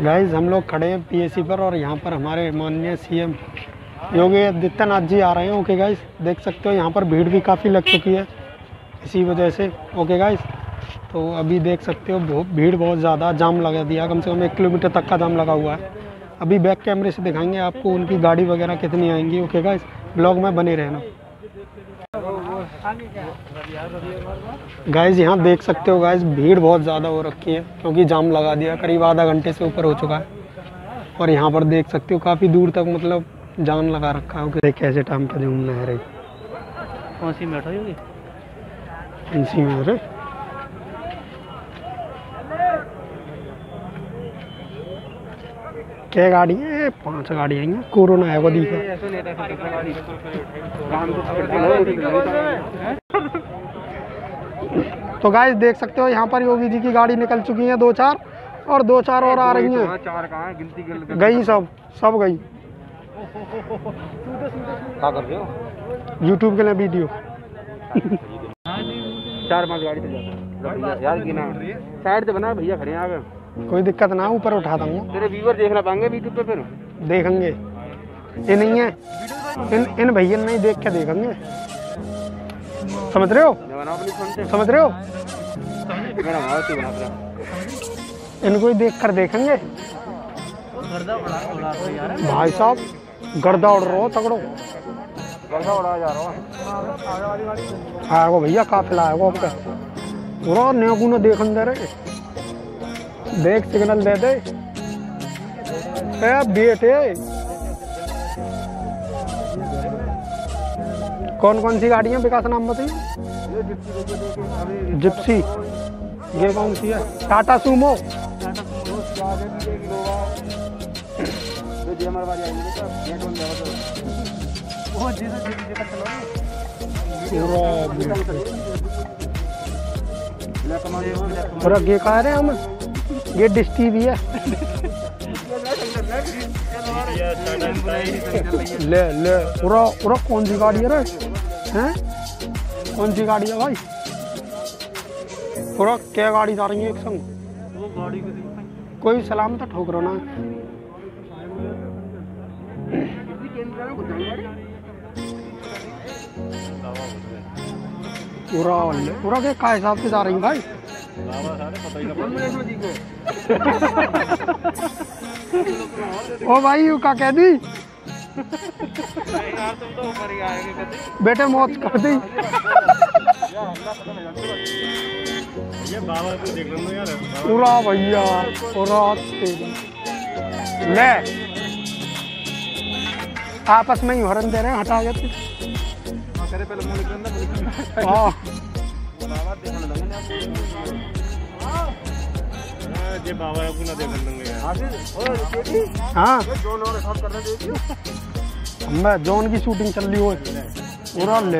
Guys हम लोग खड़े हैं पीएसी पर और यहाँ पर हमारे माननीय सीएम योगी आदित्यनाथ जी आ रहे हैं। ओके गाइस, देख सकते हो यहाँ पर भीड़ भी काफ़ी लग चुकी है इसी वजह से। ओके गाइस, तो अभी देख सकते हो भीड़ बहुत ज़्यादा, जाम लगा दिया, कम से कम 1 किलोमीटर तक का जाम लगा हुआ है। अभी बैक कैमरे से दिखाएंगे आपको उनकी गाड़ी वगैरह कितनी आएंगी। ओके गाइस, ब्लॉग में बने रहना। गाइस यहाँ देख सकते हो गाइस भीड़ बहुत ज़्यादा हो रखी है क्योंकि जाम लगा दिया, करीब आधा घंटे से ऊपर हो चुका है। और यहाँ पर देख सकते हो काफ़ी दूर तक मतलब जाम लगा रखा है। ओके, कैसे टाइम पर घूमना है रे, कौन सी बैठा होगी इसी में रे। क्या गाड़ी है? 5 गाड़ी आई हैं। कोरोना है वो दिखा। तो गाइस देख सकते हो यहाँ पर योगी जी की गाड़ी निकल चुकी है 2-4 और 2-4 और आ रही हैं। गई सब गई। क्या कर रहे हो? यूट्यूब के लिए वीडियो। 4-5 गाड़ी से यार गिना साइड से बना भैया, खड़े हैं आगे। कोई दिक्कत ना, ऊपर उठा दूंगा। तेरे व्यूअर देखना पाएंगे यूट्यूब पे, फिर देखेंगे। ये नहीं है, इन भैया नहीं देख के देखेंगे। समझ रहे हो? समझ रहे हो? इनको ही देख कर देखेंगे। भाई साहब गर्दा उड़ रहा हो, तगड़ो गर्दा उड़ा जा रहा हूँ। आएगो भैया, काफिला आएगो आपका पूरा। नेकू न देखन दे रहे, देख सिग्नल दे दे बेटे। कौन कौन सी गाड़ियाँ विकास नाम बताइए? जिप्सी। ये कौन सी है? टाटा सूमो। पूरा ये कह रहे हैं हम, ये डिश टीवी है। ले ले पूरा पूरा। कौन सी गाड़ी है रे? हैं कौन सी गाड़ी है भाई? पूरा क्या गाड़ी जा रही है एक संग? कोई सलाम तो ठोक रहा ना। पूरा पूरा के का हिसाब से जा रही भाई? ओ भाई यू का कह दी बेटे, मौत कर दी। पूरा भैया पूरा ले आपस में ही हरन दे रहे हैं, हटा गए। हाँ मैं जोन की शूटिंग चल रही हो पूरा। ले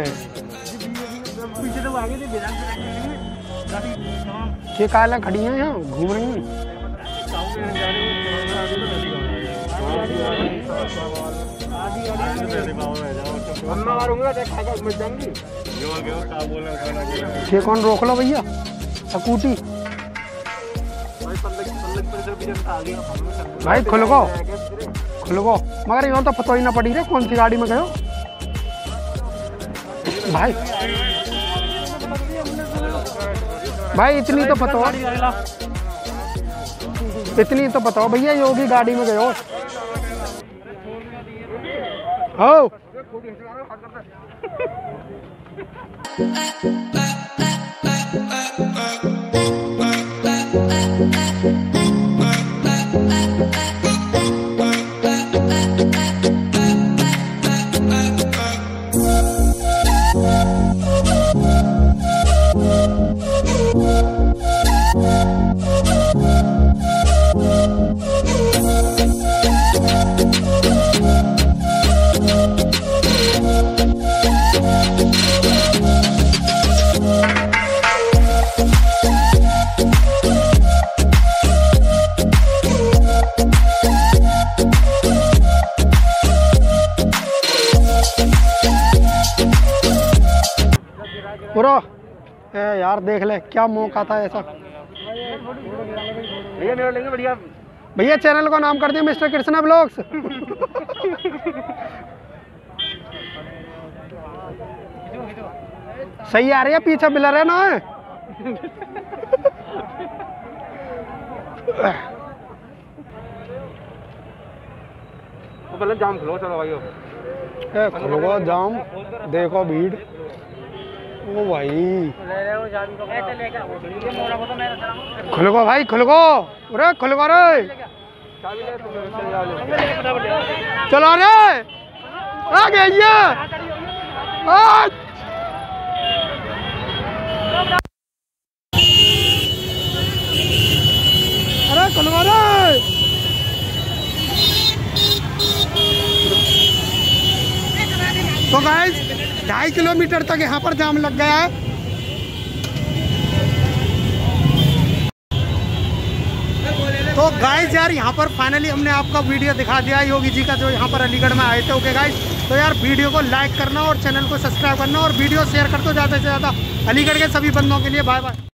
ये काला खड़ी हैं यहाँ घूम रही हैं। ये कौन रोक लो भैया स्कूटी? भाई खुल गो मगर यहाँ तो पता ही ना पड़ी रे कौन सी गाड़ी में गए भाई इतनी तो बताओ भैया, योगी गाड़ी में गए हो? पूरा यार देख ले क्या मौका था ऐसा। भैया मेरा लेंगे बढ़िया भैया चैनल का नाम कर दिया मिस्टर कृष्णा ब्लॉग्स। सही आ रही है, पीछे बिलर है ना। तो पहले जाम खुलो, चलो भाई खुलो जाम, देखो भीड़। ओ भाई खुल गो भाई, खुल गो, अरे खुल गो रे, चलो रे आ गया। अरे खुल गो रे। तो गाइस 2.5 किलोमीटर तक यहाँ पर जाम लग गया है। तो गाइस यार यहाँ पर फाइनली हमने आपका वीडियो दिखा दिया योगी जी का, जो यहाँ पर अलीगढ़ में आए थे। ओके गाइस, तो यार वीडियो को लाइक करना और चैनल को सब्सक्राइब करना और वीडियो शेयर कर दो ज़्यादा से ज़्यादा अलीगढ़ के सभी बंदों के लिए। Bye bye.